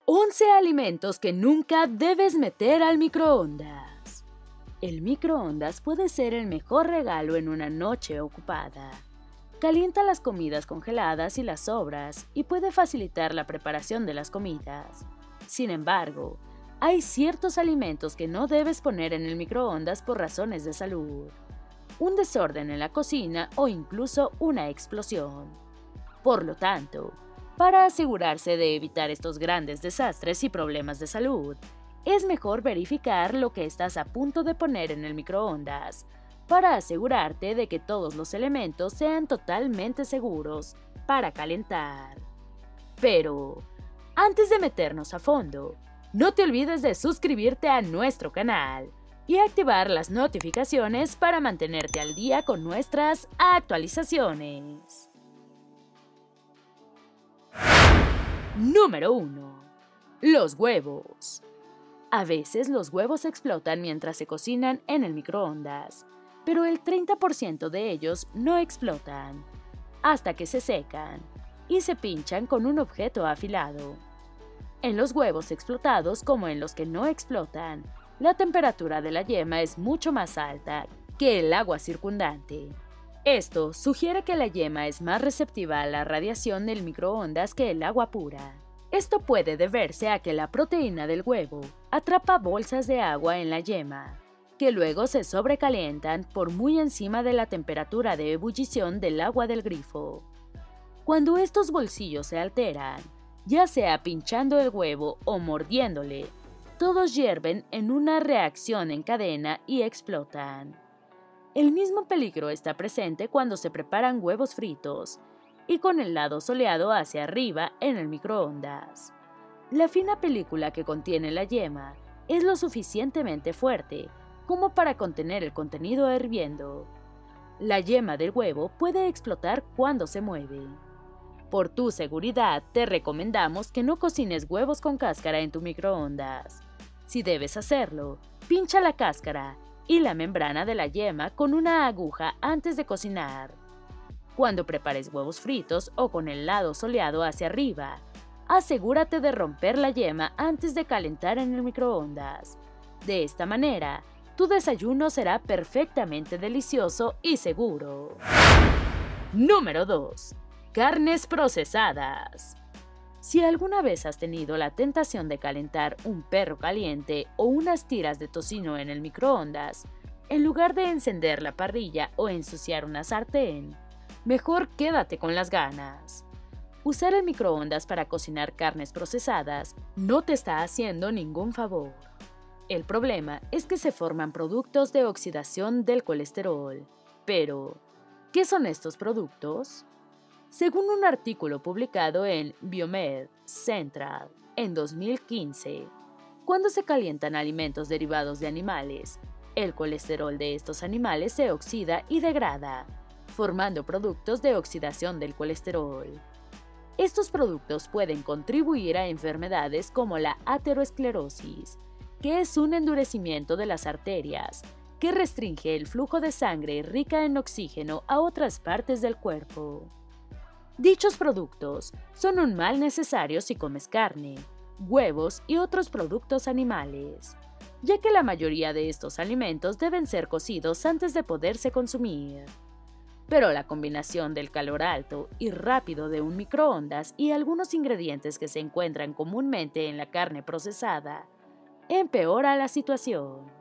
11 alimentos que nunca debes meter al microondas. El microondas puede ser el mejor regalo en una noche ocupada. Calienta las comidas congeladas y las sobras y puede facilitar la preparación de las comidas. Sin embargo, hay ciertos alimentos que no debes poner en el microondas por razones de salud, un desorden en la cocina o incluso una explosión. Por lo tanto, para asegurarse de evitar estos grandes desastres y problemas de salud, es mejor verificar lo que estás a punto de poner en el microondas para asegurarte de que todos los elementos sean totalmente seguros para calentar. Pero, antes de meternos a fondo, no te olvides de suscribirte a nuestro canal y activar las notificaciones para mantenerte al día con nuestras actualizaciones. Número 1. Los huevos. A veces los huevos explotan mientras se cocinan en el microondas, pero el 30% de ellos no explotan, hasta que se secan y se pinchan con un objeto afilado. En los huevos explotados, como en los que no explotan, la temperatura de la yema es mucho más alta que el agua circundante. Esto sugiere que la yema es más receptiva a la radiación del microondas que el agua pura. Esto puede deberse a que la proteína del huevo atrapa bolsas de agua en la yema, que luego se sobrecalientan por muy encima de la temperatura de ebullición del agua del grifo. Cuando estos bolsillos se alteran, ya sea pinchando el huevo o mordiéndole, todos hierven en una reacción en cadena y explotan. El mismo peligro está presente cuando se preparan huevos fritos y con el lado soleado hacia arriba en el microondas. La fina película que contiene la yema es lo suficientemente fuerte como para contener el contenido hirviendo. La yema del huevo puede explotar cuando se mueve. Por tu seguridad, te recomendamos que no cocines huevos con cáscara en tu microondas. Si debes hacerlo, pincha la cáscara y la membrana de la yema con una aguja antes de cocinar. Cuando prepares huevos fritos o con el lado soleado hacia arriba, asegúrate de romper la yema antes de calentar en el microondas. De esta manera, tu desayuno será perfectamente delicioso y seguro. Número 2. Carnes procesadas. Si alguna vez has tenido la tentación de calentar un perro caliente o unas tiras de tocino en el microondas, en lugar de encender la parrilla o ensuciar una sartén, mejor quédate con las ganas. Usar el microondas para cocinar carnes procesadas no te está haciendo ningún favor. El problema es que se forman productos de oxidación del colesterol. Pero, ¿qué son estos productos? Según un artículo publicado en Biomed Central en 2015, cuando se calientan alimentos derivados de animales, el colesterol de estos animales se oxida y degrada, formando productos de oxidación del colesterol. Estos productos pueden contribuir a enfermedades como la aterosclerosis, que es un endurecimiento de las arterias que restringe el flujo de sangre rica en oxígeno a otras partes del cuerpo. Dichos productos son un mal necesario si comes carne, huevos y otros productos animales, ya que la mayoría de estos alimentos deben ser cocidos antes de poderse consumir. Pero la combinación del calor alto y rápido de un microondas y algunos ingredientes que se encuentran comúnmente en la carne procesada empeora la situación.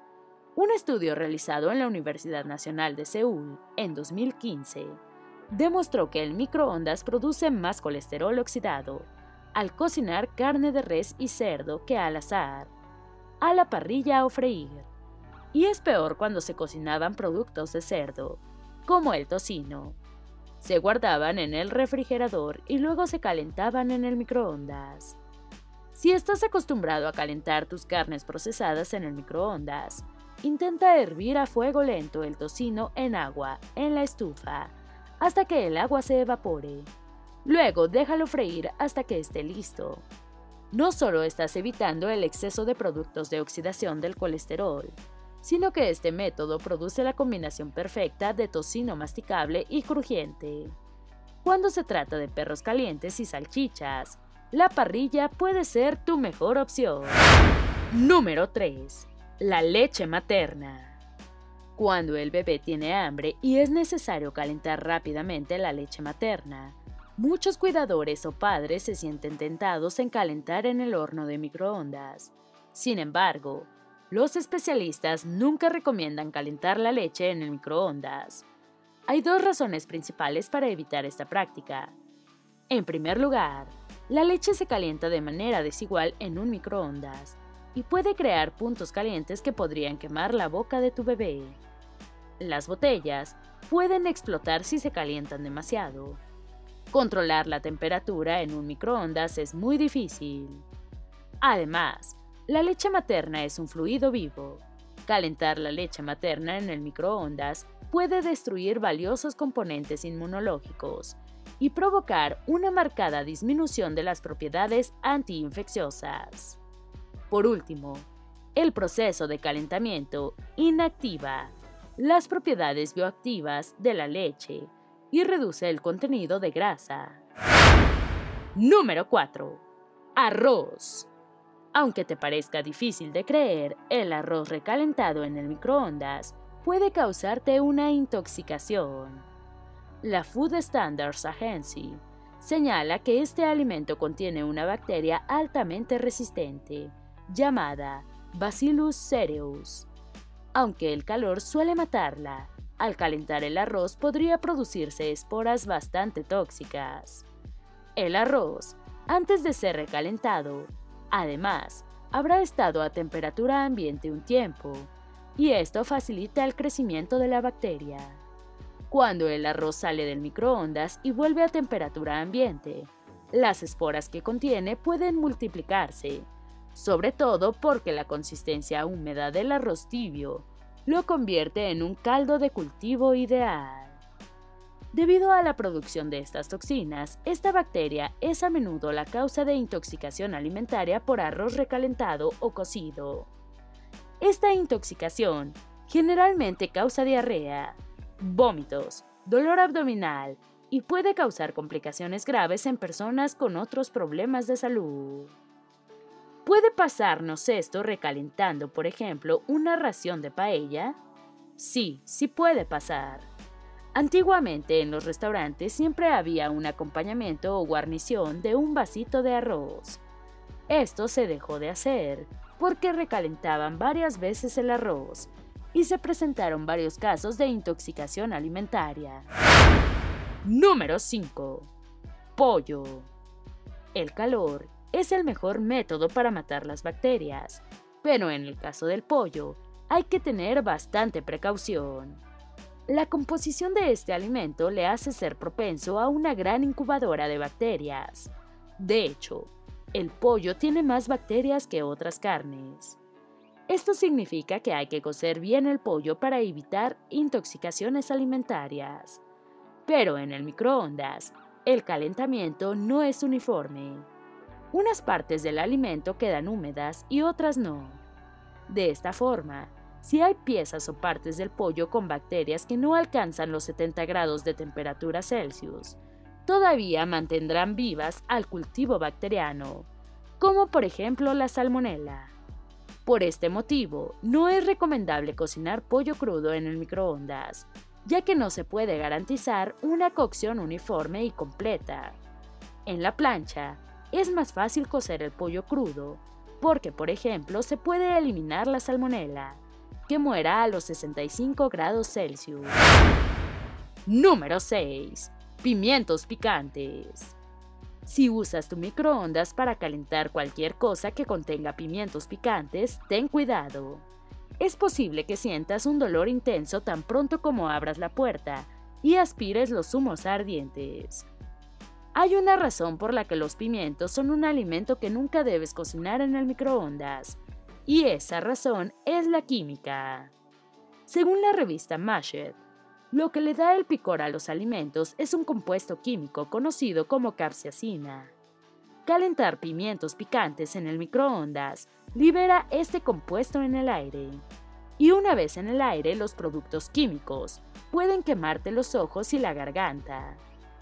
Un estudio realizado en la Universidad Nacional de Seúl en 2015 demostró que el microondas produce más colesterol oxidado al cocinar carne de res y cerdo que al asar, a la parrilla o freír, y es peor cuando se cocinaban productos de cerdo, como el tocino. Se guardaban en el refrigerador y luego se calentaban en el microondas. Si estás acostumbrado a calentar tus carnes procesadas en el microondas, intenta hervir a fuego lento el tocino en agua en la estufa hasta que el agua se evapore. Luego déjalo freír hasta que esté listo. No solo estás evitando el exceso de productos de oxidación del colesterol, sino que este método produce la combinación perfecta de tocino masticable y crujiente. Cuando se trata de perros calientes y salchichas, la parrilla puede ser tu mejor opción. Número 3. La leche materna. Cuando el bebé tiene hambre y es necesario calentar rápidamente la leche materna, muchos cuidadores o padres se sienten tentados en calentar en el horno de microondas. Sin embargo, los especialistas nunca recomiendan calentar la leche en el microondas. Hay dos razones principales para evitar esta práctica. En primer lugar, la leche se calienta de manera desigual en un microondas y puede crear puntos calientes que podrían quemar la boca de tu bebé. Las botellas pueden explotar si se calientan demasiado. Controlar la temperatura en un microondas es muy difícil. Además, la leche materna es un fluido vivo. Calentar la leche materna en el microondas puede destruir valiosos componentes inmunológicos y provocar una marcada disminución de las propiedades antiinfecciosas. Por último, el proceso de calentamiento inactiva las propiedades bioactivas de la leche y reduce el contenido de grasa. Número 4. Arroz. Aunque te parezca difícil de creer, el arroz recalentado en el microondas puede causarte una intoxicación. La Food Standards Agency señala que este alimento contiene una bacteria altamente resistente, llamada Bacillus cereus. Aunque el calor suele matarla, al calentar el arroz podría producirse esporas bastante tóxicas. El arroz, antes de ser recalentado, además, habrá estado a temperatura ambiente un tiempo, y esto facilita el crecimiento de la bacteria. Cuando el arroz sale del microondas y vuelve a temperatura ambiente, las esporas que contiene pueden multiplicarse, sobre todo porque la consistencia húmeda del arroz tibio lo convierte en un caldo de cultivo ideal. Debido a la producción de estas toxinas, esta bacteria es a menudo la causa de intoxicación alimentaria por arroz recalentado o cocido. Esta intoxicación generalmente causa diarrea, vómitos, dolor abdominal y puede causar complicaciones graves en personas con otros problemas de salud. ¿Puede pasarnos esto recalentando, por ejemplo, una ración de paella? Sí, sí puede pasar. Antiguamente en los restaurantes siempre había un acompañamiento o guarnición de un vasito de arroz. Esto se dejó de hacer porque recalentaban varias veces el arroz y se presentaron varios casos de intoxicación alimentaria. Número 5. Pollo. El calor es el mejor método para matar las bacterias, pero en el caso del pollo hay que tener bastante precaución. La composición de este alimento le hace ser propenso a una gran incubadora de bacterias. De hecho, el pollo tiene más bacterias que otras carnes. Esto significa que hay que cocer bien el pollo para evitar intoxicaciones alimentarias. Pero en el microondas, el calentamiento no es uniforme. Unas partes del alimento quedan húmedas y otras no. De esta forma, si hay piezas o partes del pollo con bacterias que no alcanzan los 70 grados de temperatura Celsius, todavía mantendrán vivas al cultivo bacteriano, como por ejemplo la salmonela. Por este motivo, no es recomendable cocinar pollo crudo en el microondas, ya que no se puede garantizar una cocción uniforme y completa. En la plancha, es más fácil cocer el pollo crudo, porque por ejemplo se puede eliminar la salmonela, que muera a los 65 grados Celsius. Número 6. Pimientos picantes. Si usas tu microondas para calentar cualquier cosa que contenga pimientos picantes, ten cuidado. Es posible que sientas un dolor intenso tan pronto como abras la puerta y aspires los humos ardientes. Hay una razón por la que los pimientos son un alimento que nunca debes cocinar en el microondas, y esa razón es la química. Según la revista Mashed, lo que le da el picor a los alimentos es un compuesto químico conocido como capsaicina. Calentar pimientos picantes en el microondas libera este compuesto en el aire. Y una vez en el aire, los productos químicos pueden quemarte los ojos y la garganta.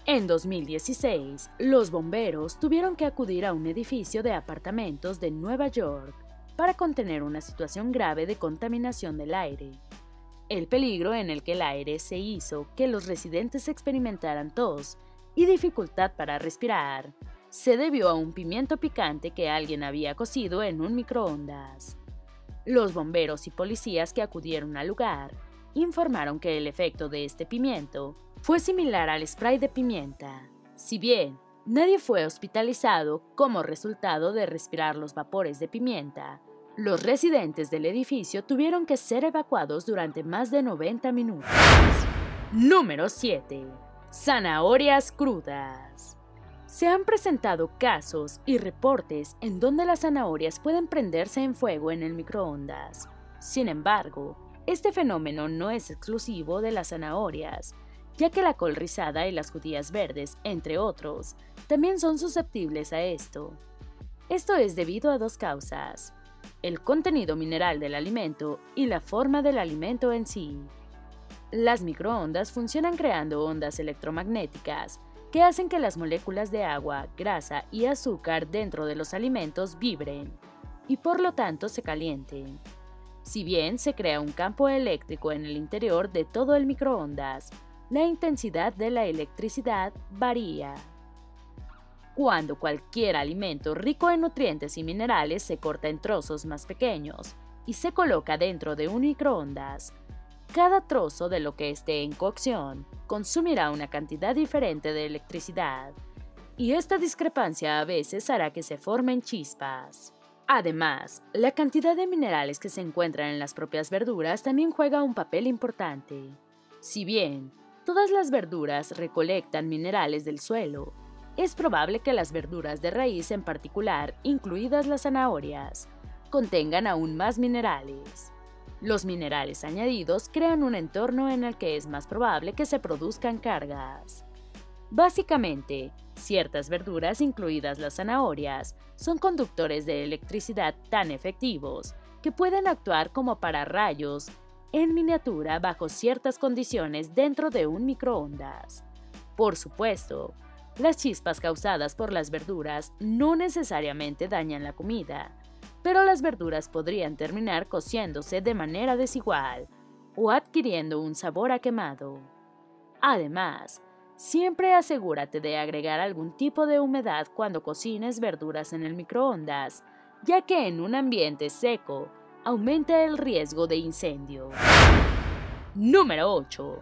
En 2016, los bomberos tuvieron que acudir a un edificio de apartamentos de Nueva York para contener una situación grave de contaminación del aire. El peligro en el que el aire se hizo que los residentes experimentaran tos y dificultad para respirar se debió a un pimiento picante que alguien había cocido en un microondas. Los bomberos y policías que acudieron al lugar informaron que el efecto de este pimiento fue similar al spray de pimienta. Si bien nadie fue hospitalizado como resultado de respirar los vapores de pimienta, los residentes del edificio tuvieron que ser evacuados durante más de 90 minutos. Número 7. Zanahorias crudas. Se han presentado casos y reportes en donde las zanahorias pueden prenderse en fuego en el microondas. Sin embargo, este fenómeno no es exclusivo de las zanahorias, ya que la col rizada y las judías verdes, entre otros, también son susceptibles a esto. Esto es debido a dos causas: el contenido mineral del alimento y la forma del alimento en sí. Las microondas funcionan creando ondas electromagnéticas que hacen que las moléculas de agua, grasa y azúcar dentro de los alimentos vibren y por lo tanto se calienten. Si bien se crea un campo eléctrico en el interior de todo el microondas, la intensidad de la electricidad varía. Cuando cualquier alimento rico en nutrientes y minerales se corta en trozos más pequeños y se coloca dentro de un microondas, cada trozo de lo que esté en cocción consumirá una cantidad diferente de electricidad, y esta discrepancia a veces hará que se formen chispas. Además, la cantidad de minerales que se encuentran en las propias verduras también juega un papel importante. Si bien todas las verduras recolectan minerales del suelo, es probable que las verduras de raíz en particular, incluidas las zanahorias, contengan aún más minerales. Los minerales añadidos crean un entorno en el que es más probable que se produzcan cargas. Básicamente, ciertas verduras, incluidas las zanahorias, son conductores de electricidad tan efectivos que pueden actuar como pararrayos en miniatura bajo ciertas condiciones dentro de un microondas. Por supuesto, las chispas causadas por las verduras no necesariamente dañan la comida, pero las verduras podrían terminar cociéndose de manera desigual o adquiriendo un sabor a quemado. Además, siempre asegúrate de agregar algún tipo de humedad cuando cocines verduras en el microondas, ya que en un ambiente seco aumenta el riesgo de incendio. Número 8.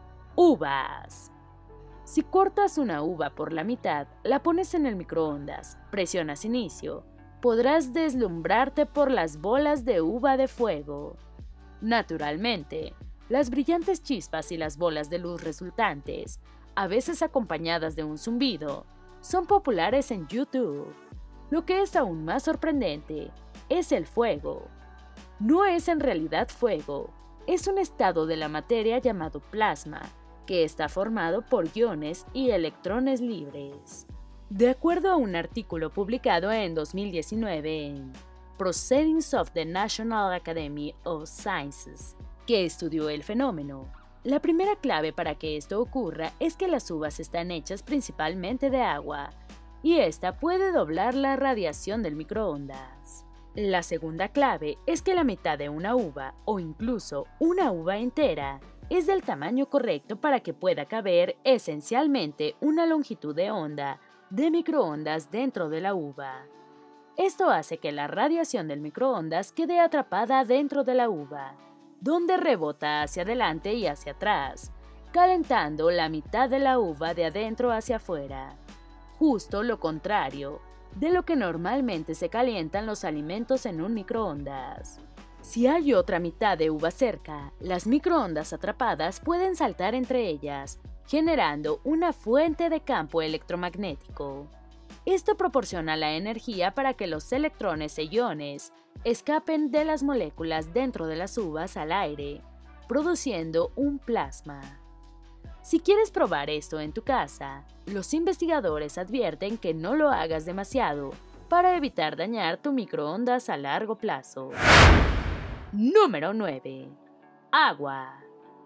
Uvas. Si cortas una uva por la mitad, la pones en el microondas, presionas inicio, podrás deslumbrarte por las bolas de uva de fuego. Naturalmente, las brillantes chispas y las bolas de luz resultantes, a veces acompañadas de un zumbido, son populares en YouTube. Lo que es aún más sorprendente es el fuego. No es en realidad fuego, es un estado de la materia llamado plasma, que está formado por iones y electrones libres. De acuerdo a un artículo publicado en 2019 en Proceedings of the National Academy of Sciences, que estudió el fenómeno, la primera clave para que esto ocurra es que las uvas están hechas principalmente de agua, y esta puede doblar la radiación del microondas. La segunda clave es que la mitad de una uva, o incluso una uva entera, es del tamaño correcto para que pueda caber esencialmente una longitud de onda de microondas dentro de la uva. Esto hace que la radiación del microondas quede atrapada dentro de la uva, donde rebota hacia adelante y hacia atrás, calentando la mitad de la uva de adentro hacia afuera. Justo lo contrario de lo que normalmente se calientan los alimentos en un microondas. Si hay otra mitad de uva cerca, las microondas atrapadas pueden saltar entre ellas, generando una fuente de campo electromagnético. Esto proporciona la energía para que los electrones e iones escapen de las moléculas dentro de las uvas al aire, produciendo un plasma. Si quieres probar esto en tu casa, los investigadores advierten que no lo hagas demasiado para evitar dañar tu microondas a largo plazo. Número 9. Agua.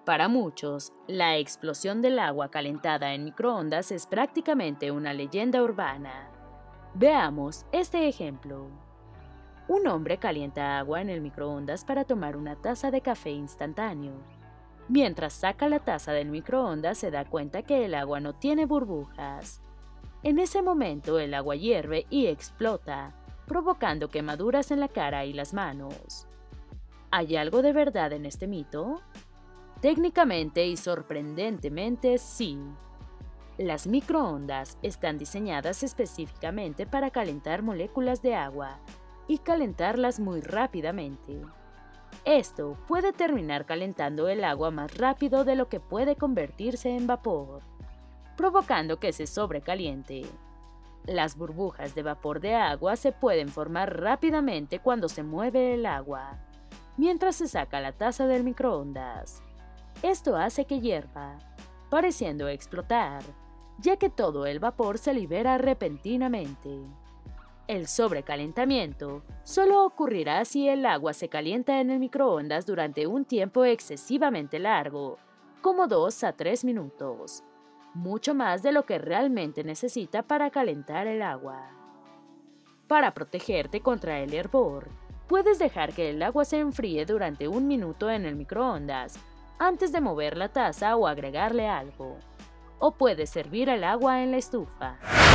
Para muchos, la explosión del agua calentada en microondas es prácticamente una leyenda urbana. Veamos este ejemplo. Un hombre calienta agua en el microondas para tomar una taza de café instantáneo. Mientras saca la taza del microondas se da cuenta que el agua no tiene burbujas. En ese momento el agua hierve y explota, provocando quemaduras en la cara y las manos. ¿Hay algo de verdad en este mito? Técnicamente y sorprendentemente sí. Las microondas están diseñadas específicamente para calentar moléculas de agua y calentarlas muy rápidamente. Esto puede terminar calentando el agua más rápido de lo que puede convertirse en vapor, provocando que se sobrecaliente. Las burbujas de vapor de agua se pueden formar rápidamente cuando se mueve el agua, mientras se saca la taza del microondas. Esto hace que hierva, pareciendo explotar, ya que todo el vapor se libera repentinamente. El sobrecalentamiento solo ocurrirá si el agua se calienta en el microondas durante un tiempo excesivamente largo, como 2 a 3 minutos, mucho más de lo que realmente necesita para calentar el agua. Para protegerte contra el hervor, puedes dejar que el agua se enfríe durante 1 minuto en el microondas antes de mover la taza o agregarle algo. O puedes servir el agua en la estufa.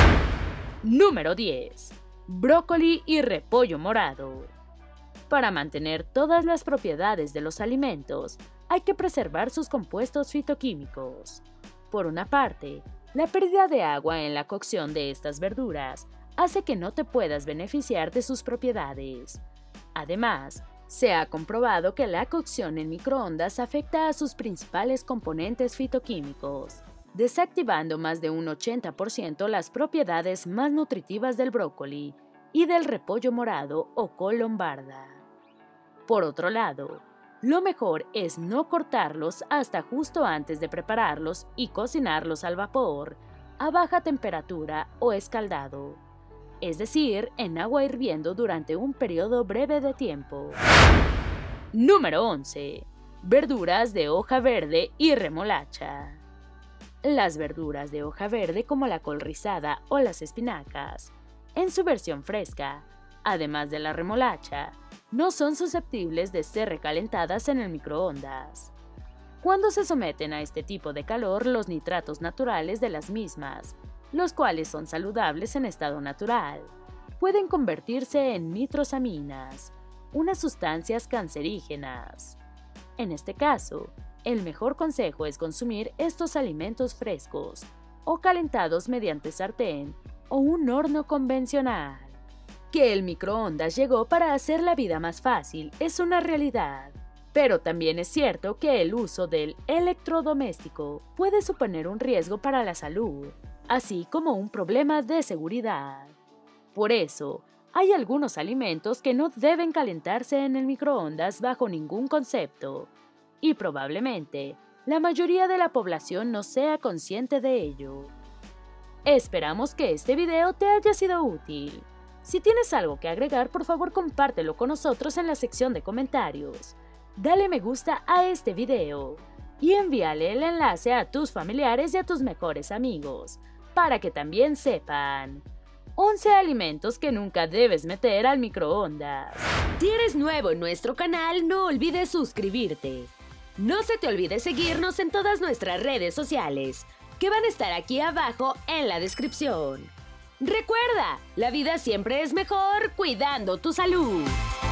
Número 10. Brócoli y repollo morado. Para mantener todas las propiedades de los alimentos, hay que preservar sus compuestos fitoquímicos. Por una parte, la pérdida de agua en la cocción de estas verduras hace que no te puedas beneficiar de sus propiedades. Además, se ha comprobado que la cocción en microondas afecta a sus principales componentes fitoquímicos, desactivando más de un 80% las propiedades más nutritivas del brócoli y del repollo morado o col lombarda. Por otro lado, lo mejor es no cortarlos hasta justo antes de prepararlos y cocinarlos al vapor, a baja temperatura o escaldado, es decir, en agua hirviendo durante un periodo breve de tiempo. Número 11. Verduras de hoja verde y remolacha. Las verduras de hoja verde como la col rizada o las espinacas, en su versión fresca, además de la remolacha, no son susceptibles de ser recalentadas en el microondas. Cuando se someten a este tipo de calor, los nitratos naturales de las mismas, los cuales son saludables en estado natural, pueden convertirse en nitrosaminas, unas sustancias cancerígenas. En este caso, el mejor consejo es consumir estos alimentos frescos o calentados mediante sartén o un horno convencional. Que el microondas llegó para hacer la vida más fácil es una realidad, pero también es cierto que el uso del electrodoméstico puede suponer un riesgo para la salud, así como un problema de seguridad. Por eso, hay algunos alimentos que no deben calentarse en el microondas bajo ningún concepto, y probablemente la mayoría de la población no sea consciente de ello. Esperamos que este video te haya sido útil. Si tienes algo que agregar, por favor compártelo con nosotros en la sección de comentarios. Dale me gusta a este video y envíale el enlace a tus familiares y a tus mejores amigos, para que también sepan. 11 alimentos que nunca debes meter al microondas. Si eres nuevo en nuestro canal, no olvides suscribirte. No se te olvide seguirnos en todas nuestras redes sociales, que van a estar aquí abajo en la descripción. Recuerda, la vida siempre es mejor cuidando tu salud.